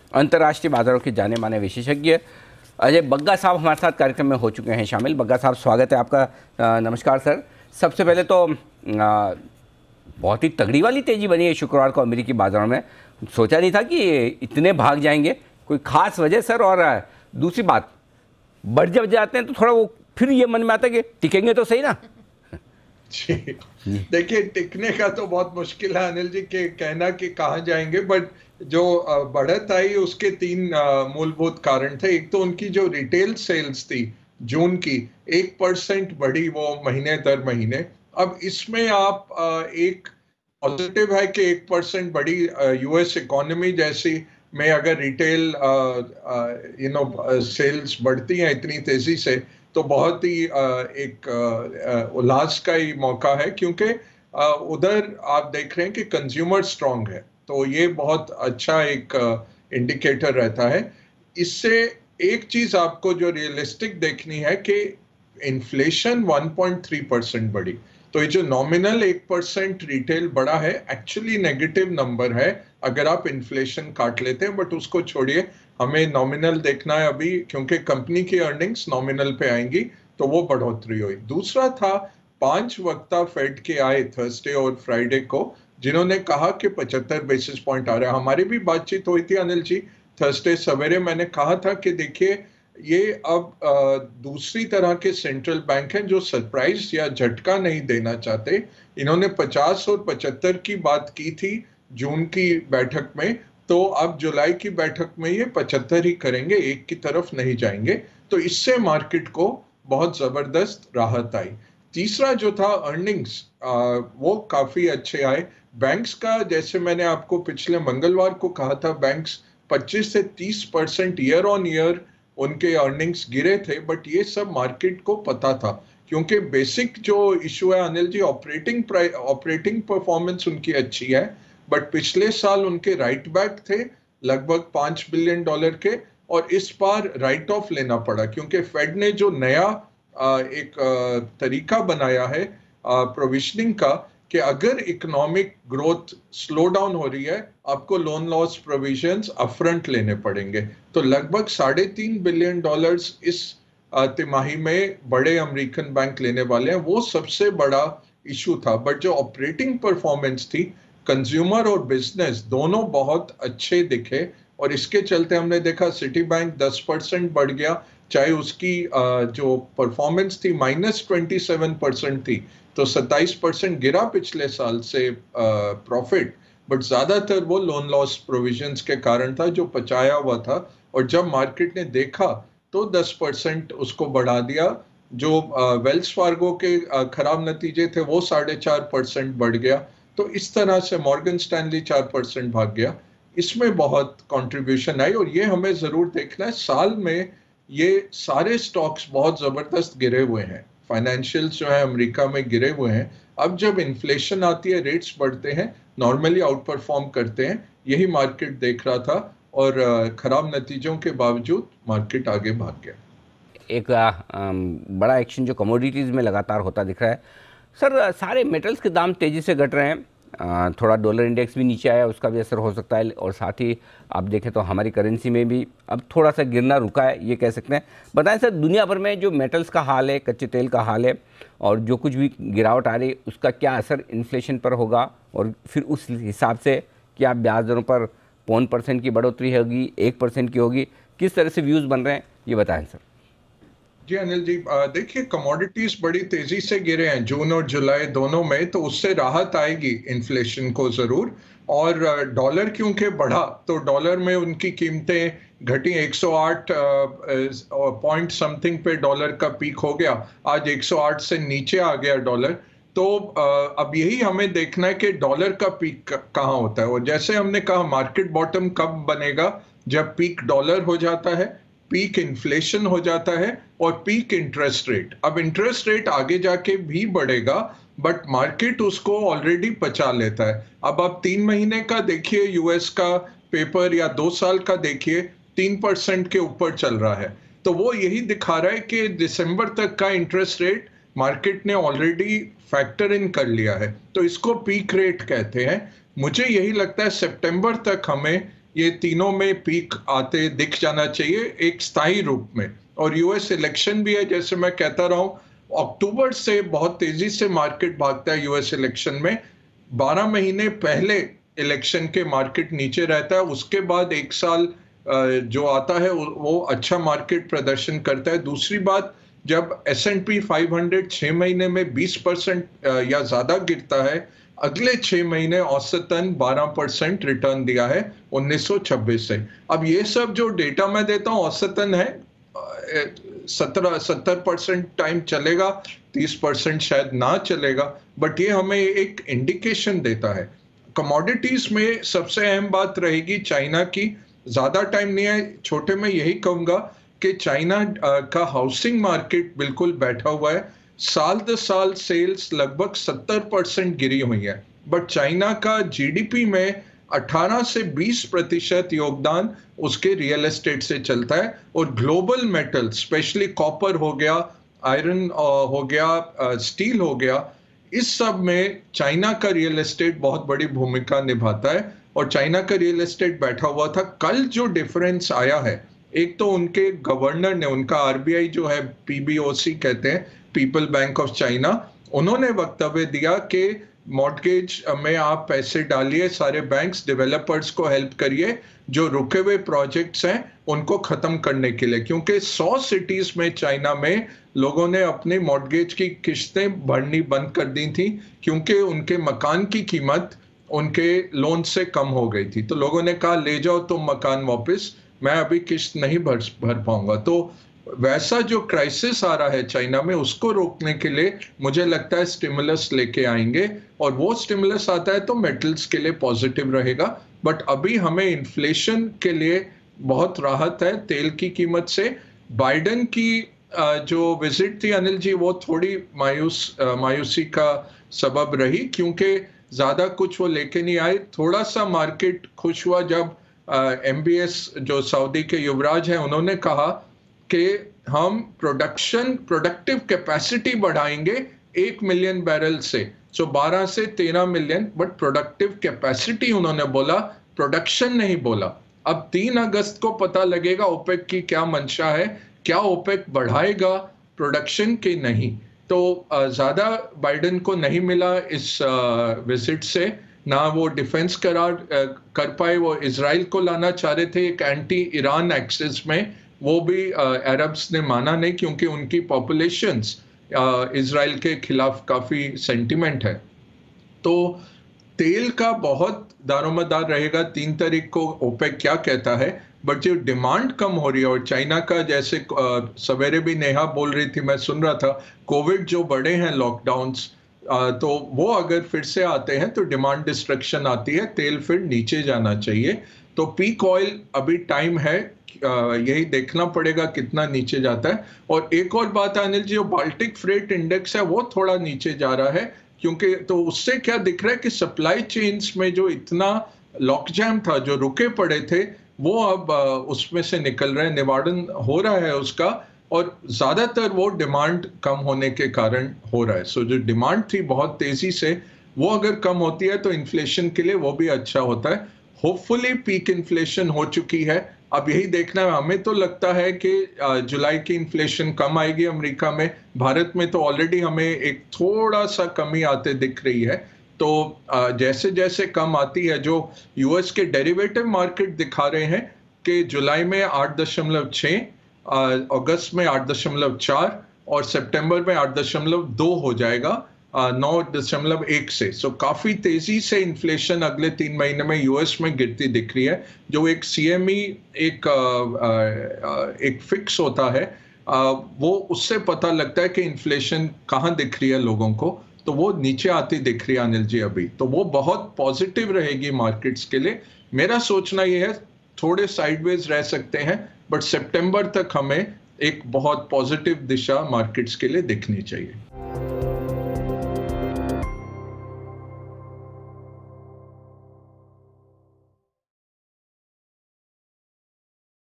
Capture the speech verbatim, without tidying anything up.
अंतर्राष्ट्रीय बाजारों के जाने माने विशेषज्ञ अजय बग्गा साहब हमारे साथ कार्यक्रम में हो चुके हैं शामिल। बग्गा साहब, स्वागत है आपका। आ, नमस्कार सर। सबसे पहले तो आ, बहुत ही तगड़ी वाली तेज़ी बनी है शुक्रवार को अमेरिकी बाजारों में। सोचा नहीं था कि इतने भाग जाएंगे, कोई खास वजह सर? और दूसरी बात, बढ़ जब जाते हैं तो थोड़ा वो फिर ये मन में आता है कि टिकेंगे तो सही ना। जी देखिए, टिकने का तो बहुत मुश्किल है अनिल जी के कहना कि कहाँ जाएंगे, बट जो बढ़त आई उसके तीन मूलभूत कारण थे। एक तो उनकी जो रिटेल सेल्स थी जून की, एक परसेंट बढ़ी वो महीने दर महीने। अब इसमें आप एक पॉजिटिव है कि एक परसेंट बढ़ी यूएस इकोनॉमी जैसी में अगर रिटेल यू नो सेल्स बढ़ती हैं इतनी तेजी से तो बहुत ही एक उल्लास का ही मौका है, क्योंकि उधर आप देख रहे हैं कि कंज्यूमर स्ट्रांग है, तो ये बहुत अच्छा एक इंडिकेटर रहता है। इससे एक चीज आपको जो रियलिस्टिक देखनी है कि inflation one point three percent बढ़ी, तो ये जो नॉमिनल एक परसेंट रिटेल बढ़ा है एक्चुअली नेगेटिव नंबर है अगर आप इन्फ्लेशन काट लेते हैं, बट उसको छोड़िए, हमें नॉमिनल देखना है अभी, क्योंकि कंपनी की अर्निंग्स नॉमिनल पे आएंगी तो वो बढ़ोतरी हुई। दूसरा था, पांच वक्ता फेड के आए थर्सडे और फ्राइडे को, जिन्होंने कहा कि पचहत्तर बेसिस पॉइंट आ रहा है। हमारी भी बातचीत हुई थी अनिल जी थर्सडे सवेरे, मैंने कहा था कि देखिए ये अब दूसरी तरह के सेंट्रल बैंक हैं जो सरप्राइज या झटका नहीं देना चाहते। इन्होंने पचास और पचहत्तर की बात की थी जून की बैठक में, तो अब जुलाई की बैठक में ये पचहत्तर ही करेंगे, एक की तरफ नहीं जाएंगे। तो इससे मार्केट को बहुत जबरदस्त राहत आई। तीसरा जो था अर्निंग्स, वो काफी अच्छे आए। बैंक्स का, जैसे मैंने आपको पिछले मंगलवार को कहा था, बैंक्स पच्चीस से तीस परसेंट ईयर ऑन ईयर उनके अर्निंग्स गिरे थे, बट ये सब मार्केट को पता था, क्योंकि बेसिक जो इशू है Anil ji, operating operating performance उनकी अच्छी है, बट पिछले साल उनके राइट बैक थे लगभग पांच बिलियन डॉलर के, और इस बार राइट ऑफ लेना पड़ा, क्योंकि फेड ने जो नया एक तरीका बनाया है प्रोविजनिंग का कि अगर इकोनॉमिक ग्रोथ स्लो डाउन हो रही है आपको लोन लॉस प्रोविजंस अपफ्रंट लेने पड़ेंगे। तो लगभग साढ़े तीन बिलियन डॉलर्स इस तिमाही में बड़े अमेरिकन बैंक लेने वाले हैं, वो सबसे बड़ा इशू था। बट जो ऑपरेटिंग परफॉर्मेंस थी, कंज्यूमर और बिजनेस दोनों बहुत अच्छे दिखे, और इसके चलते हमने देखा सिटी बैंक दस परसेंट बढ़ गया, चाहे उसकी जो परफॉर्मेंस थी माइनस ट्वेंटी सेवन परसेंट थी, तो सत्ताईस परसेंट गिरा पिछले साल से प्रॉफिट, बट ज्यादातर वो लोन लॉस प्रोविजंस के कारण था जो पचाया हुआ था, और जब मार्केट ने देखा तो दस परसेंट उसको बढ़ा दिया। जो वेल्स फार्गो के आ, खराब नतीजे थे वो साढ़े चार परसेंट बढ़ गया, तो इस तरह से मॉर्गन स्टैनली चार परसेंट भाग गया। इसमें बहुत कंट्रीब्यूशन आई, और ये हमें जरूर देखना है, साल में ये सारे स्टॉक्स बहुत जबरदस्त गिरे हुए हैं, फाइनेंशियल्स जो है अमेरिका में गिरे हुए हैं। अब जब इन्फ्लेशन आती है, रेट्स बढ़ते हैं, नॉर्मली आउट परफॉर्म करते हैं, यही मार्केट देख रहा था, और खराब नतीजों के बावजूद मार्केट आगे भाग गया। एक आ, बड़ा एक्शन जो कमोडिटीज़ में लगातार होता दिख रहा है सर, सारे मेटल्स के दाम तेज़ी से घट रहे हैं, आ, थोड़ा डॉलर इंडेक्स भी नीचे आया, उसका भी असर हो सकता है, और साथ ही आप देखें तो हमारी करेंसी में भी अब थोड़ा सा गिरना रुका है, ये कह सकते हैं। बताएं सर, दुनिया भर में जो मेटल्स का हाल है, कच्चे तेल का हाल है, और जो कुछ भी गिरावट आ रही है उसका क्या असर इन्फ्लेशन पर होगा, और फिर उस हिसाब से क्या ब्याज दरों पर पौन परसेंट की बढ़ोतरी होगी, एक परसेंट की होगी, किस तरह से व्यूज़ बन रहे हैं, ये बताएं सर। जी अनिल जी, देखिए कमोडिटीज बड़ी तेजी से गिरे हैं जून और जुलाई दोनों में, तो उससे राहत आएगी इन्फ्लेशन को जरूर। और डॉलर क्योंकि बढ़ा तो डॉलर में उनकी कीमतें घटी, एक सौ आठ पॉइंट समथिंग पे डॉलर का पीक हो गया, आज एक सौ आठ से नीचे आ गया डॉलर। तो अब यही हमें देखना है कि डॉलर का पीक कहाँ होता है, और जैसे हमने कहा मार्केट बॉटम कब बनेगा, जब पीक डॉलर हो जाता है, पीक इन्फ्लेशन हो जाता है, और पीक इंटरेस्ट रेट। अब इंटरेस्ट रेट आगे जाके भी बढ़ेगा, बट मार्केट उसको ऑलरेडी पचा लेता है। अब आप तीन महीने का देखिए यूएस का पेपर, या दो साल का देखिए, तीन परसेंट के ऊपर चल रहा है, तो वो यही दिखा रहा है कि दिसंबर तक का इंटरेस्ट रेट मार्केट ने ऑलरेडी फैक्टर इन कर लिया है, तो इसको पीक रेट कहते हैं। मुझे यही लगता है सितंबर तक हमें ये तीनों में पीक आते दिख जाना चाहिए एक स्थायी रूप में। और यूएस इलेक्शन भी है, जैसे मैं कहता रहा हूँ, अक्टूबर से बहुत तेजी से मार्केट भागता है यूएस इलेक्शन में। बारह महीने पहले इलेक्शन के मार्केट नीचे रहता है, उसके बाद एक साल जो आता है वो अच्छा मार्केट प्रदर्शन करता है। दूसरी बात, जब S and P five hundred छह महीने में बीस परसेंट या ज्यादा गिरता है, अगले छह महीने औसतन बारह परसेंट रिटर्न दिया है उन्नीस सौ छब्बीस से। अब ये सब जो डेटा मैं देता हूँ औसतन है, सत्रह सत्तर परसेंट टाइम चलेगा, तीस परसेंट शायद ना चलेगा, बट ये हमें एक इंडिकेशन देता है। कमोडिटीज में सबसे अहम बात रहेगी चाइना की। ज्यादा टाइम नहीं है, छोटे में यही कहूंगा कि चाइना का हाउसिंग मार्केट बिल्कुल बैठा हुआ है। साल दर साल सेल्स लगभग सत्तर परसेंट गिरी हुई है, बट चाइना का जीडीपी में अठारह से बीस प्रतिशत योगदान उसके रियल एस्टेट से चलता है। और ग्लोबल मेटल, स्पेशली कॉपर हो गया, आयरन हो गया, स्टील हो गया, इस सब में चाइना का रियल एस्टेट बहुत बड़ी भूमिका निभाता है। और चाइना का रियल एस्टेट बैठा हुआ था। कल जो डिफरेंस आया है, एक तो उनके गवर्नर ने, उनका आरबीआई जो है, पीबीओसी कहते हैं, पीपल बैंक ऑफ चाइना, उन्होंने वक्तव्य दिया कि मॉर्टगेज में आप पैसे डालिए, सारे बैंक्स डेवलपर्स को हेल्प करिए, जो रुके हुए प्रोजेक्ट्स हैं उनको खत्म करने के लिए, क्योंकि सौ सिटीज में चाइना में लोगों ने अपनी मॉर्टगेज की किस्तें भरनी बंद कर दी थी, क्योंकि उनके मकान की कीमत उनके लोन से कम हो गई थी। तो लोगों ने कहा ले जाओ तुम मकान वापस, मैं अभी किस्त नहीं भर भर पाऊंगा। तो वैसा जो क्राइसिस आ रहा है चाइना में, उसको रोकने के लिए मुझे लगता है स्टिमुलस लेके आएंगे, और वो स्टिमुलस आता है तो मेटल्स के लिए पॉजिटिव रहेगा। बट अभी हमें इन्फ्लेशन के लिए बहुत राहत है तेल की कीमत से। बाइडेन की जो विजिट थी अनिल जी, वो थोड़ी मायूस मायूसी का सबब रही, क्योंकि ज्यादा कुछ वो लेके नहीं आए। थोड़ा सा मार्केट खुश हुआ जब एमबीएस जो सऊदी के युवराज हैं, उन्होंने कहा कि हम प्रोडक्शन प्रोडक्टिव कैपेसिटी बढ़ाएंगे एक मिलियन बैरल से, सो बारह से तेरह मिलियन, बट प्रोडक्टिव कैपेसिटी उन्होंने बोला, प्रोडक्शन नहीं बोला। अब तीन अगस्त को पता लगेगा ओपेक की क्या मंशा है, क्या ओपेक बढ़ाएगा प्रोडक्शन के नहीं। तो ज्यादा बाइडेन को नहीं मिला इस विजिट से, ना वो डिफेंस करार कर पाए। वो इजराइल को लाना चाह रहे थे एक एंटी ईरान एक्सिस में, वो भी अरब्स ने माना नहीं, क्योंकि उनकी पॉपुलेशंस इजराइल के खिलाफ काफी सेंटिमेंट है। तो तेल का बहुत दारोमदार रहेगा तीन तारीख को ओपेक क्या कहता है। बट जो डिमांड कम हो रही है, और चाइना का जैसे सवेरे भी नेहा बोल रही थी, मैं सुन रहा था, कोविड जो बड़े हैं लॉकडाउन्स, तो वो अगर फिर से आते हैं तो डिमांड डिस्ट्रक्शन आती है, तेल फिर नीचे जाना चाहिए। तो पीक ऑयल अभी टाइम है, यही देखना पड़ेगा कितना नीचे जाता है। और एक और बात है अनिल जी, जो बाल्टिक फ्रेट इंडेक्स है वो थोड़ा नीचे जा रहा है, क्योंकि तो उससे क्या दिख रहा है कि सप्लाई चेन्स में जो इतना लॉकजैम था, जो रुके पड़े थे, वो अब उसमें से निकल रहे हैं, निवारण हो रहा है उसका, और ज्यादातर वो डिमांड कम होने के कारण हो रहा है। सो जो डिमांड थी बहुत तेजी से, वो अगर कम होती है तो इन्फ्लेशन के लिए वो भी अच्छा होता है। होपफुली पीक इन्फ्लेशन हो चुकी है, अब यही देखना है। हमें तो लगता है कि जुलाई की इन्फ्लेशन कम आएगी अमेरिका में, भारत में तो ऑलरेडी हमें एक थोड़ा सा कमी आते दिख रही है। तो जैसे जैसे कम आती है, जो यूएस के डेरिवेटिव मार्केट दिखा रहे हैं कि जुलाई में आठ दशमलव छः, अगस्त में आठ दशमलव चार और सितंबर में आठ दशमलव दो हो जाएगा नौ दशमलव एक से। सो काफी तेजी से इन्फ्लेशन अगले तीन महीने में यूएस में गिरती दिख रही है। जो एक सीएमई एक एक फिक्स होता है, वो उससे पता लगता है कि इन्फ्लेशन कहाँ दिख रही है लोगों को, तो वो नीचे आती दिख रही है अनिल जी अभी। तो वो बहुत पॉजिटिव रहेगी मार्केट्स के लिए। मेरा सोचना ये है थोड़े साइडवेज रह सकते हैं, बट सितंबर तक हमें एक बहुत पॉजिटिव दिशा मार्केट्स के लिए दिखनी चाहिए।